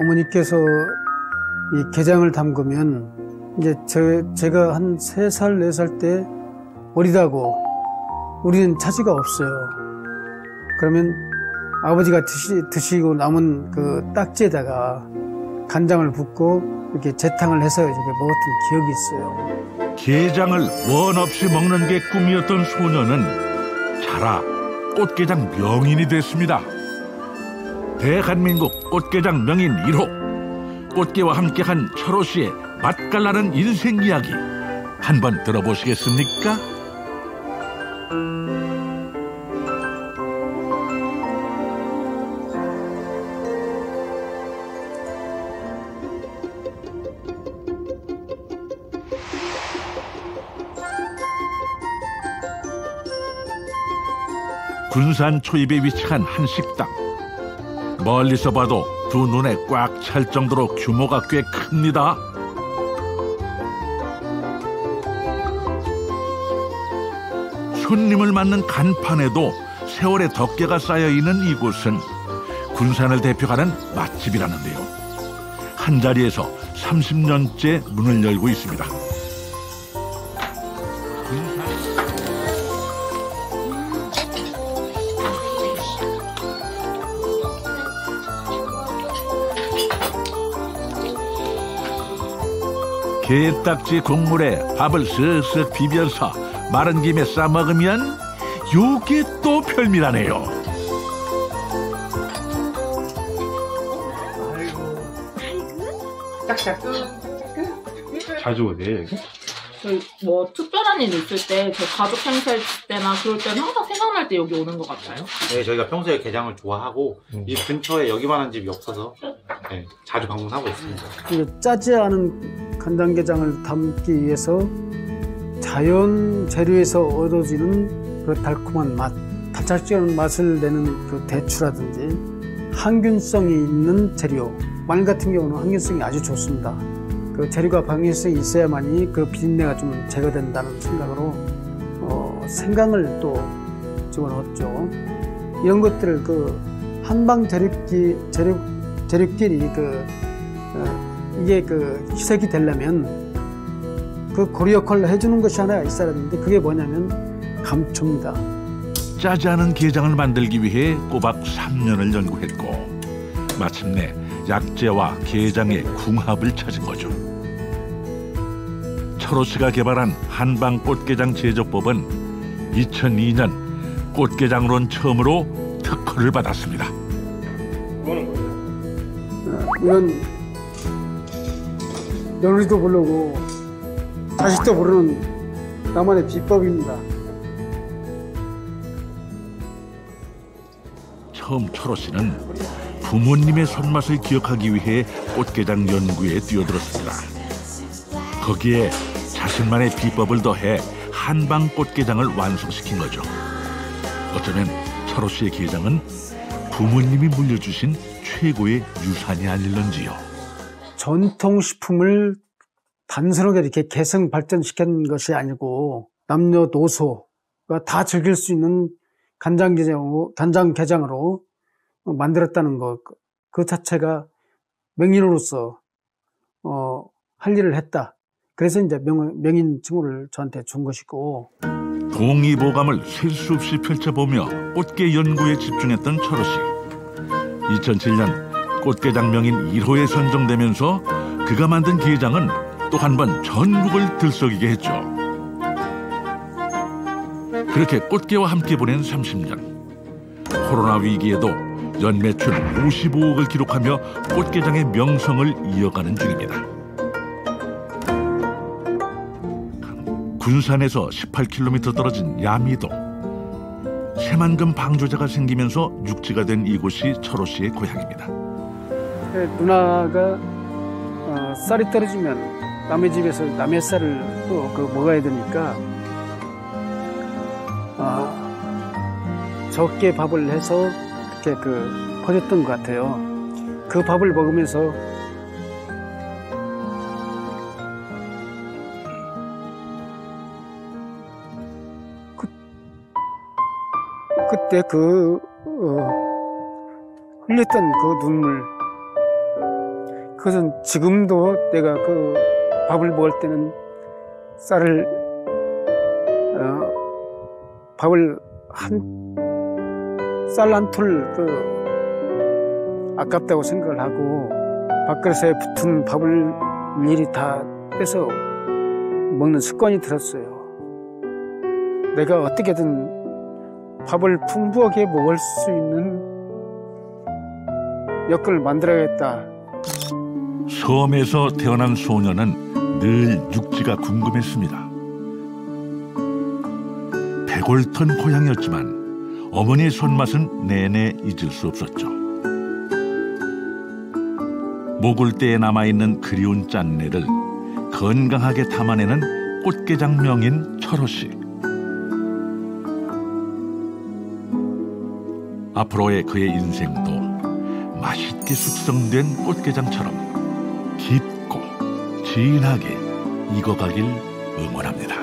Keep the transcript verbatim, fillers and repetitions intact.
어머니께서 이 게장을 담그면 이제 제, 제가 한 세 살, 네 살 때 어리다고 우리는 차지가 없어요. 그러면 아버지가 드시, 드시고 남은 그 딱지에다가 간장을 붓고 이렇게 재탕을 해서 이렇게 먹었던 기억이 있어요. 게장을 원 없이 먹는 게 꿈이었던 소녀는 자라 꽃게장 명인이 됐습니다. 대한민국 꽃게장 명인 일 호, 꽃게와 함께한 철호 씨의 맛깔나는 인생 이야기 한번 들어보시겠습니까? 군산 초입에 위치한 한 식당. 멀리서 봐도 두 눈에 꽉 찰 정도로 규모가 꽤 큽니다. 손님을 맞는 간판에도 세월의 덮개가 쌓여있는 이곳은 군산을 대표하는 맛집이라는데요. 한자리에서 삼십 년째 문을 열고 있습니다. 게딱지 국물에 밥을 쓱쓱 비벼서 마른 김에 싸먹으면 요게 또 별미라네요. 자주 오세요 여기? 저희 뭐 특별한 일 있을 때, 저 가족 행사 때나 그럴 때는 항상 생각날 때 여기 오는 것 같아요. 네, 저희가 평소에 게장을 좋아하고 음. 이 근처에 여기만한 집이 없어서 네, 자주 방문하고 있습니다. 짜지 않은 간장게장을 담기 위해서 자연 재료에서 얻어지는 그 달콤한 맛, 달짝지근한 맛을 내는 그 대추라든지 항균성이 있는 재료, 마늘 같은 경우는 항균성이 아주 좋습니다. 그 재료가 방향성이 있어야만이 그 비린내가 좀 제거된다는 생각으로 어, 생강을 또 집어넣었죠. 이런 것들을 그 한방 재료끼 재료 재료끼리 그 어, 이게 그 희석이 되려면 그 고리 역할을 해주는 것이 하나 있어야 하는데 그게 뭐냐면 감초입니다. 짜지 않은 게장을 만들기 위해 꼬박 삼 년을 연구했고 마침내 약재와 게장의 궁합을 찾은 거죠. 철호 씨가 개발한 한방 꽃게장 제조법은 이천이 년 꽃게장으론 처음으로 특허를 받았습니다. 이거는 뭐예요? 이건 며느리도 모르고 자식도 모르는 나만의 비법입니다. 처음 철호 씨는 부모님의 손맛을 기억하기 위해 꽃게장 연구에 뛰어들었습니다. 거기에 자신만의 비법을 더해 한방 꽃게장을 완성시킨 거죠. 어쩌면 철호 씨의 게장은 부모님이 물려주신 최고의 유산이 아닐런지요. 전통식품을 단순하게 이렇게 개성 발전시킨 것이 아니고 남녀노소가 다 즐길 수 있는 간장게장으로, 간장게장으로 만들었다는 것, 그 자체가 명인으로서 어, 할 일을 했다. 그래서 이제 명, 명인 칭호를 저한테 준 것이고. 동의보감을 셀 수 없이 펼쳐보며 꽃게 연구에 집중했던 철호 씨. 이천칠 년 꽃게장 명인 일 호에 선정되면서 그가 만든 게장은 또 한 번 전국을 들썩이게 했죠. 그렇게 꽃게와 함께 보낸 삼십 년. 코로나 위기에도 연매출 오십오억을 기록하며 꽃게장의 명성을 이어가는 중입니다. 군산에서 십팔 킬로미터 떨어진 야미도. 새만금 방조제가 생기면서 육지가 된 이곳이 철호 씨의 고향입니다. 네, 누나가 어, 쌀이 떨어지면 남의 집에서 남의 쌀을 또 그 먹어야 되니까 어, 적게 밥을 해서 이렇게 그 퍼졌던 것 같아요. 그 밥을 먹으면서 그, 그때 그 어, 흘렸던 그 눈물 그것은 지금도 내가 그 밥을 먹을 때는 쌀을 어, 밥을 한 쌀 한 톨 그 아깝다고 생각을 하고 밥그릇에 붙은 밥을 일일이 다 떼서 먹는 습관이 들었어요. 내가 어떻게든 밥을 풍부하게 먹을 수 있는 여건을 만들어야겠다. 섬에서 태어난 소녀는 늘 육지가 궁금했습니다. 백골턴 고향이었지만 어머니의 손맛은 내내 잊을 수 없었죠. 목을 때에 남아있는 그리운 짠내를 건강하게 담아내는 꽃게장 명인 철호씨. 앞으로의 그의 인생도 맛있게 숙성된 꽃게장처럼 깊고 진하게 익어가길 응원합니다.